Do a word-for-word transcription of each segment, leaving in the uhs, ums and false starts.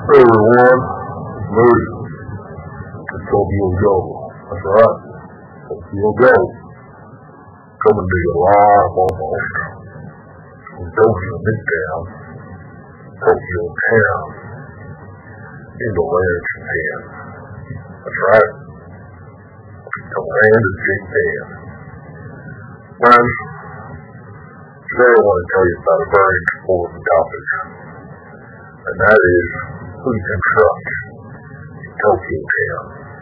Hey everyone, it's me. It's Tokyo Joe. That's right, Tokyo Joe. Coming to you live almost from Tokyo Midtown, Tokyo Town, in the land of Japan. That's right, the land of Japan. Friends, today I want to tell you about a very important topic, and that is who you can trust in Tokyo Town.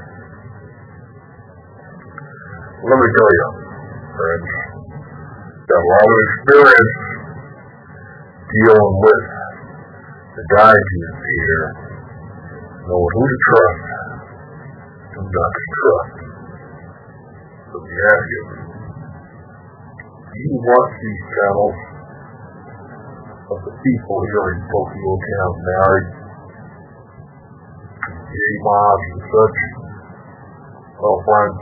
Let me tell you, friends, got a lot of experience dealing with the guidance here, knowing who to trust, who not to trust. So let me ask you, do you watch these channels of the people here in Tokyo Town married, gay mobs and such? Well, friends,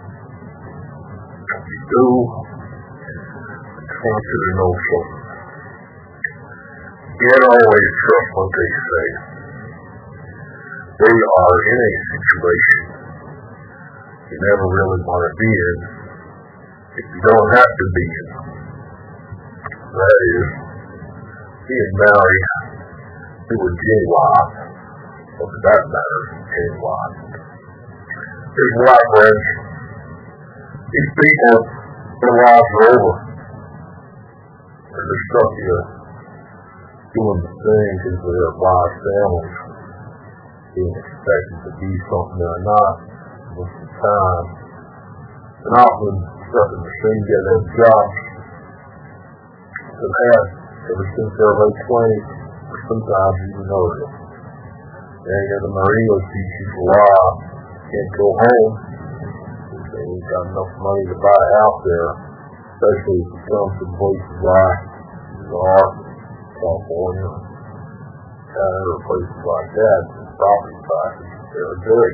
if you do, I just want you to know something. You can't always trust what they say. They are in a situation you never really want to be in if you don't have to be in. That is, being married to a J-Wop, or for that matter, J-Wop. Here's why, friends. These people, their lives are over. And they're stuck here doing the things of their wives' families, being expected to be something they're not most of the time, and often stuck in the same dead-end jobs they've had ever since their late twenties, or sometimes even earlier. They got the Marinos teachers a lot, can't go home, because they ain't got enough money to buy a house there, especially if you come from places like New York, California, Canada, or places like that. Property prices there are big.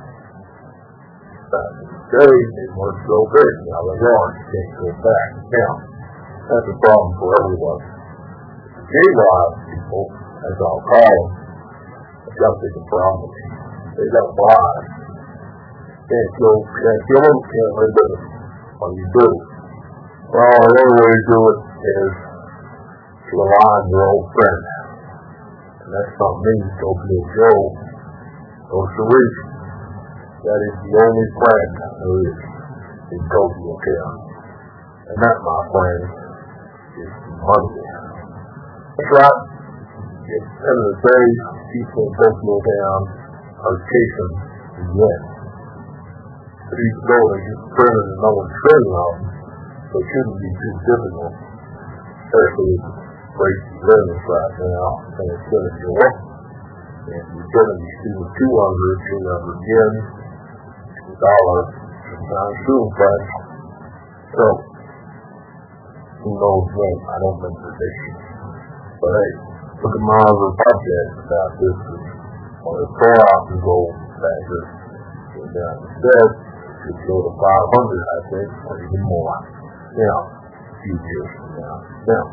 Back in the day, they weren't so big. Now they are. You can't go back now. That's a problem for everyone. J-Wop people, as I'll call them, have got a big problem. They got lives. Can't kill, can't kill them, can't live with them. What do you do? Well, the only way to do it is to rely on your old friend. And that's not me, Tokyo Joe. No solution. That is the only friend there is in Tokyo Town. And that, my friend, is money. That's right. At the end of the day, people in Tokyo Town are chasing the yen. But even though they get printed and no one's trading on them, so it shouldn't be too difficult, especially if rates are business right now, and it's going to go up. And you're going to be seeing two hundred, three hundred yen, a dollar, sometimes soon, friends. So, who knows when? I don't make predictions. But hey, look at my other podcast about this. On the four ounces gold factor, go down to seven, it go to five hundred, I think, or even more. Now, a few years from now. Now,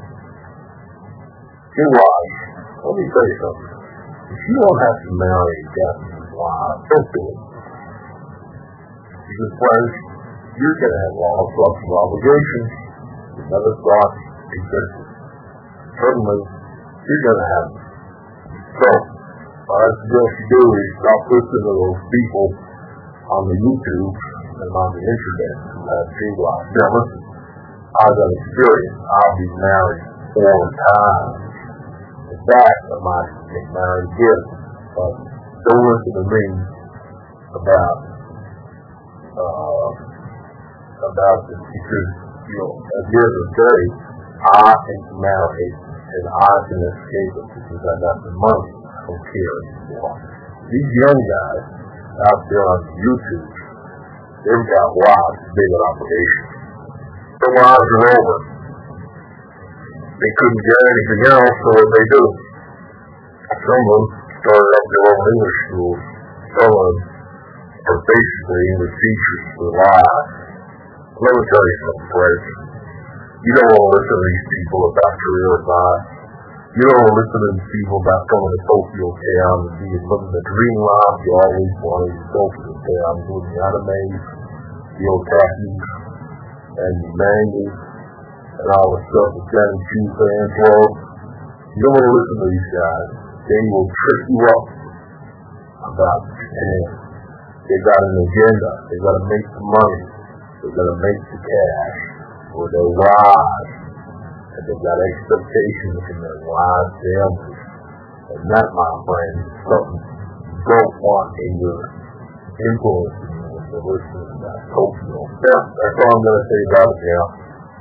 you watch, let me tell you something. If you don't have to marry a Japanese wife, don't do it. Because, friends, you're going to have all sorts of obligations that never thought existed. Certainly, you're going to have them. So, what I suggest you do is stop listening to those people on the YouTube and on the internet who have J-Wop. Now, listen, I've got experience. I'll be married four times. In fact, I might get married again. But don't listen to me about uh, about this, because, you know, at the end of the day, I can marry and I can escape it because I got the money. I don't care anymore. These young guys out there on YouTube, they've got lots of big obligations. Their lives are over. They couldn't get anything else, so what they do? Some of them started up their own English schools. Some of them are basically English teachers for life. Let me tell you something, friends. You don't want to listen to these people about career advice. You know, listening to people about going to Tokyo Town and being living the dream life you always wanted in Tokyo Town, doing the animes, the otakis, and the mangas, and all the stuff that Johnny Chu fans love. You don't want to listen to these guys. They will trick you up about Japan. They got an agenda. They got to make the money. They got to make the cash, or they rise. And they got expectations in their wise families. And that, my friend, is something you don't want in your influence when you're listening to that Tokyo. Yeah, that's all I'm going to say about it now.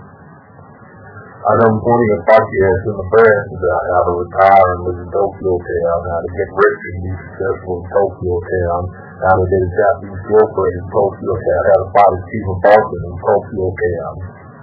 I know plenty of podcasts in the past about how to retire and live in Tokyo Town, how to get rich and be successful in Tokyo Town, how to get a Japanese girlfriend in Tokyo Town, how to fight a Stephen Barton in Tokyo Town.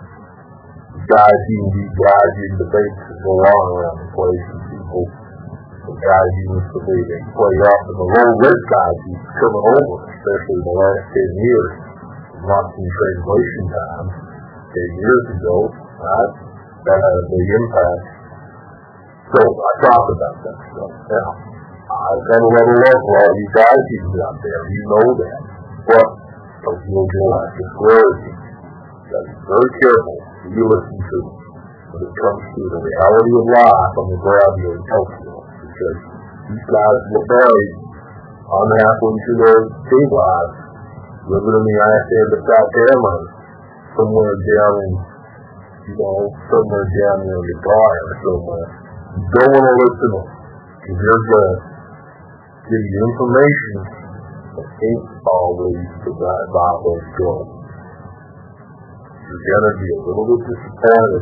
Guys, even these guys in debates that go on around the place, and people, the guys even believe they play off, and the low rich guys keep coming over, especially in the last ten years, lots in translation time, ten years ago, right? That had a big impact. So I talk about that stuff. Now, I've got a lot of love for all you guys even out there. You know that. But Tokyo Joe has to swear at you. You got to be very careful who you listen to when it comes to the reality of life on the ground here in Tokyo. Because these guys were buried unhappily to their day lives, living in the ass end of South Carolina, somewhere down in you know, somewhere down there in the bar or somewhere. You don't want to listen to them, because they're going to give you information that ain't always the right Bible goes. You're going to be a little bit disappointed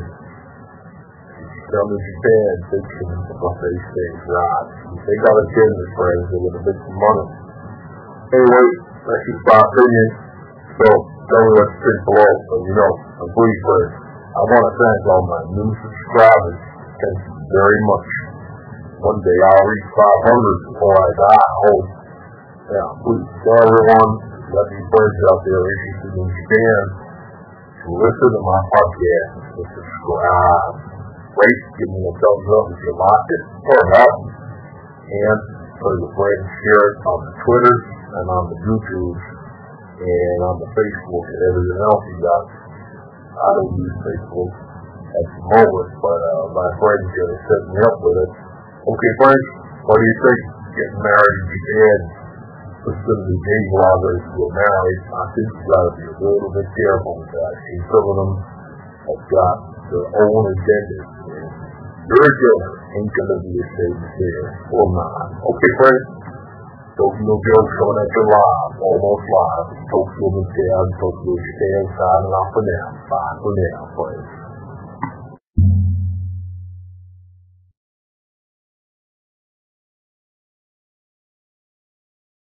if you come to Japan thinking what they say is right. If they got a business friends, they're going to make some money. Anyway, that's just my opinion. So, tell me what you think below. So, you know, I'm pleased for it. I want to thank all my new subscribers. Thank you very much. One day I'll reach five hundred before I die, I hope. Now, please tell everyone, let me friends out there interested in Japan, to listen to my podcast, to subscribe, rate, give me a thumbs up if you like it, or not, and for your friends, share it on the Twitter, and on the YouTube, and on the Facebook, and everything else you got. I don't use Facebook at the moment, but uh, my friend's going to set me up with it. Okay, friends, what do you think? Getting married in Japan, listen to gay bloggers who are married, I think you've got to be a little bit careful with that. See, some of them have got their own agendas, and your agenda ain't going to be the same as theirs, or mine. Okay, friends? Tokyo Joe's coming at you live, almost live. Tokyo Town, Tokyo Japan, signing off for now. Bye for now, friends.